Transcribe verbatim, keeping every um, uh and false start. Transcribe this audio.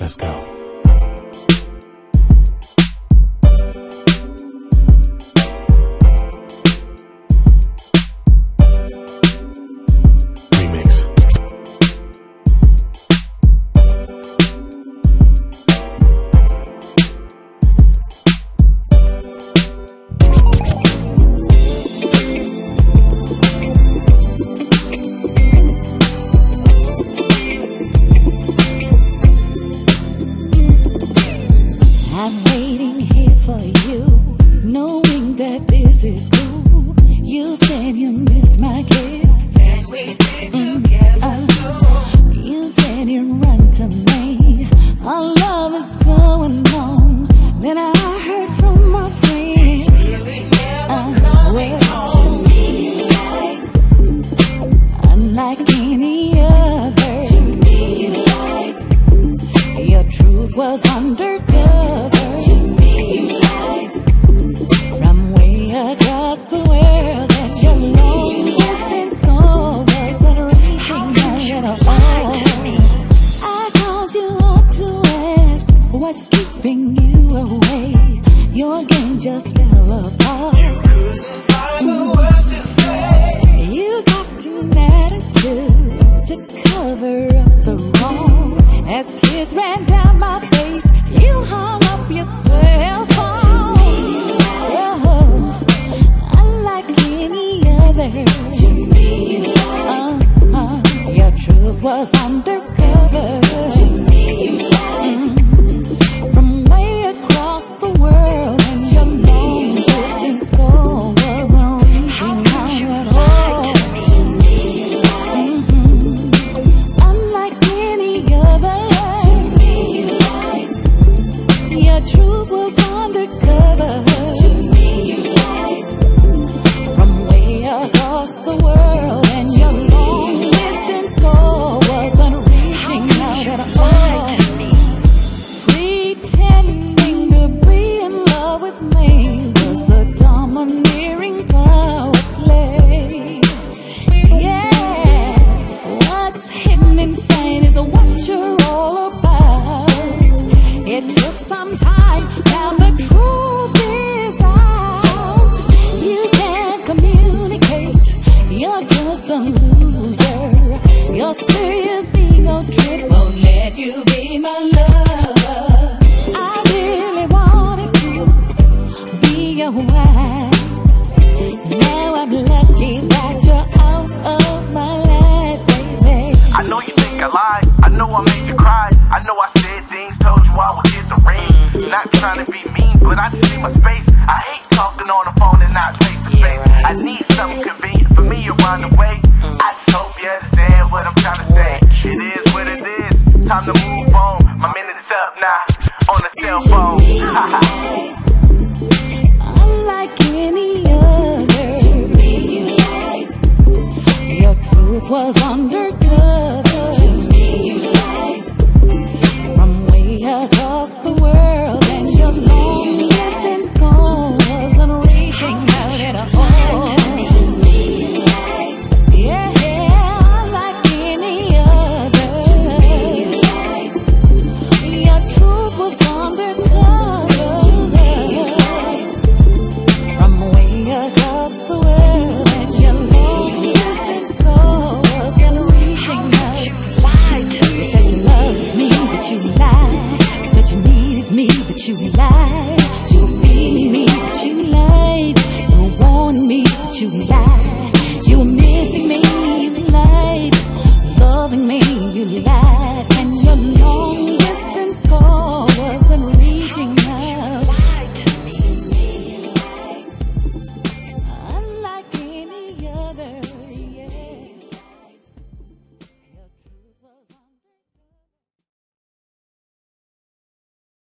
Let's go. Remix. I'm waiting here for you, knowing that this is cool. You said you missed my kiss. Mm, uh, you said you'd run to me. Our love is going on. Then I heard from my friends, uh, words to me like, unlike any other. To me like, your truth was undercover. To me like, from way across the world, that your long distance call wasn't reaching out at all. I called you up to ask what's keeping you away. Your game just fell apart. Mm. You got an attitude to cover up the wrong. As tears ran down my face, you hung up your cell phone. Oh, unlike any other. To me, uh, uh, your truth was undercover. To me, mm, from way across the world, and your long distance call wasn't reaching out at all. To me, mm-hmm, unlike any other. To me, your truth was undercover. To me, from way across the world, and your long distance call wasn't reaching out at all. Pretending to be in love with me was a domineering power play. Yeah, what's hidden inside is what you're all about. It took some time, now the truth is out. You can't communicate, you're just a loser. Your serious ego trip won't let you be my lover. I really wanted to be your wife. Now I'm lucky that you're out of my life, baby. I know you think I lied, I know I made you cry, I know I said things, told you I would get the ring. Not trying to be mean, but I just need my space. I hate talking on the phone and not face to face. I need something convenient for me around the way. I just hope you understand what I'm trying to say. It is what it is, time to move on. My minute's up now, on the cell phone. Unlike any other, your truth was undercover. To me, from way across the world, and your long distance call wasn't reaching out at all. To me, yeah, unlike any other, your truth was undercover. From way across the world, and your long distance call wasn't reaching out. You said you loved me, but you lied. Said you needed me, but you lied. You were feeling me, but you lied. You warned me, but you lied.